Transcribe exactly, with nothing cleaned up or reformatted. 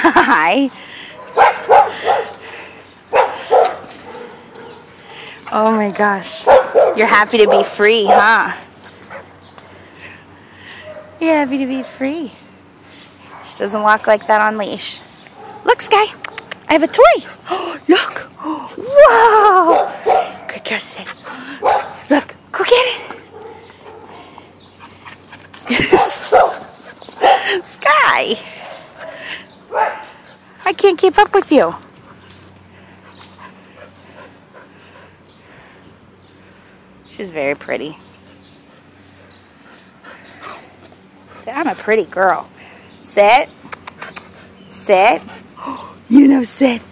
Skye. Oh my gosh. You're happy to be free, huh? You're happy to be free. She doesn't walk like that on leash. Look, Skye. I have a toy. Oh, look. Whoa. Good girl, sit. Look. Go get it. Skye. I can't keep up with you. She's very pretty. Say, I'm a pretty girl. Sit. Sit. You know, sit.